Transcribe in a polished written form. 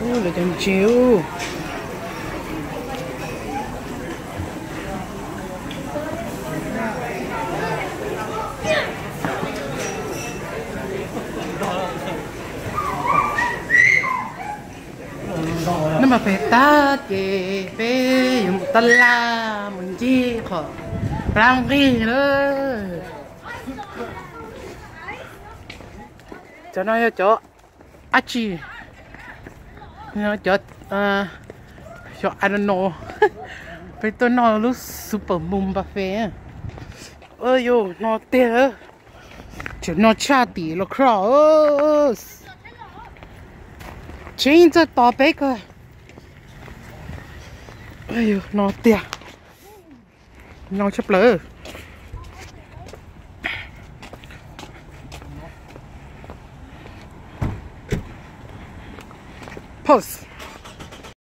là chân chiếu nó mà phải ta kì phải dùng ta la mình chi khó răng gì nữa cho nó cho achi nó cho I don't know phải tôi nói lúc super moon buffet ơi yo nó tê chỉ nó cha tí lo cross chính cho tao bé cơ ơi nó tê nó chấp lỡ pause